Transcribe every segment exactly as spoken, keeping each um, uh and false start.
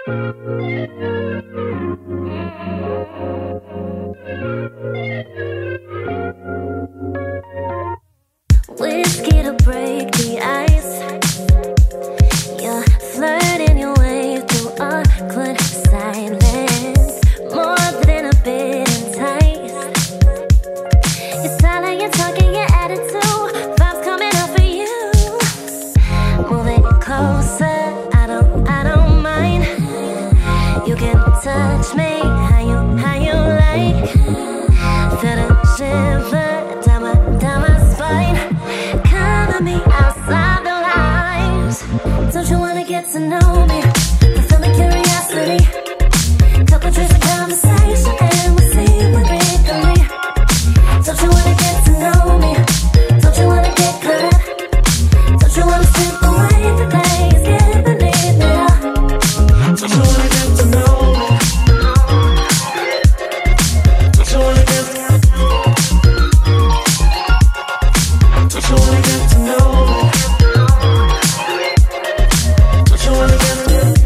Whiskey to break the ice. You're flirting your way through awkward silence. More than a bit enticed. Your style and your talk and your attitude, vibes coming out for you. Moving closer, I don't, I don't mind. You can touch me how you, how you like. Feel the shiver down my, down my spine. Me outside the lines. Don't you wanna get to know me? Fulfill the curiosity. Couple drinks of conversation and we'll see where it can lead. Don't you wanna get to know me? Don't you wanna get caught up? Don't you wanna slip away the days, get beneath me up? Don't you wanna get to know me? Don't you wanna get to know me? Don't you wanna get to know me? Don't you wanna get to know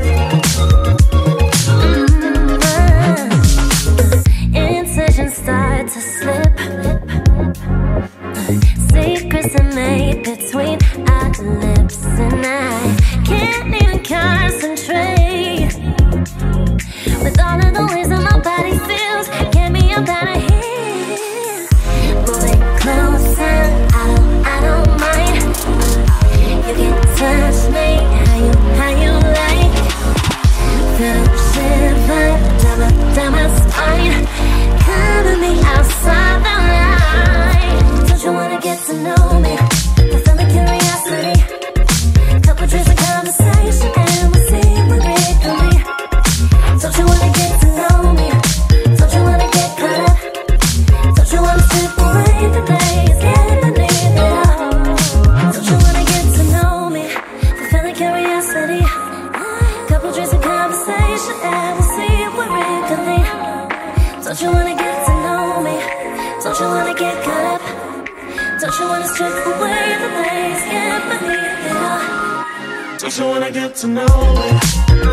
me? Incisions start to slip. Secrets are made between our lips, and I can't even concentrate. With all of the ways that my body feels, get me up out of here. Moving closer, I don't, I don't mind. You can touch me how you, how you like. Feel the shiver down my, down my spine. Cover me outside the line. Don't you wanna get to know me? Fulfill the curiosity. Couple drinks of conversation and we'll see where it can lead. Don't you wanna get to know me? Don't you wanna get caught up? Don't you wanna slip away the days, get beneath it all? Don't you wanna get to know me? Fulfill the curiosity. Couple drinks of conversation and we'll see where it can lead. Don't you wanna get to know me? Don't you wanna get caught up? Don't you wanna strip away the days, get beneath it all? Don't you wanna get to know me?